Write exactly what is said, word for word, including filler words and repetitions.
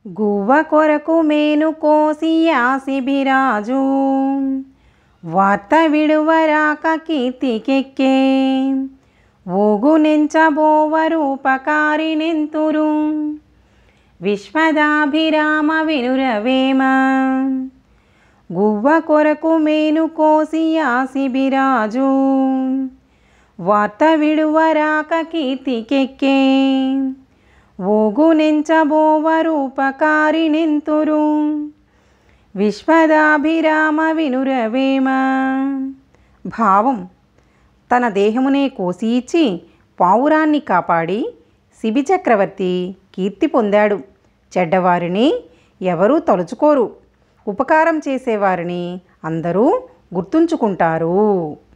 గువ్వ కొరకు మేను కోసి యాసిభిరాజు వార్త విడువరాక కీర్తికెక్కే ఓగు నెంచబోవరూపకారినెంతురు విశ్వదాభిరామ వినురవేమ గువ్వ కొరకు మేను కోసి యాసిభిరాజు వార్త విడువరాక కీర్తికెక్కే ఓగు నెంచబోవరూపకారినెంతురు విశ్వదాభిరామ వినురవేమ. భావం: తన దేహమునే కోసి ఇచ్చి పావురాన్ని కాపాడి శిబి చక్రవర్తి కీర్తి పొందాడు. చెడ్డవారిని ఎవరూ తలుచుకోరు, ఉపకారం చేసేవారిని అందరూ గుర్తుంచుకుంటారు.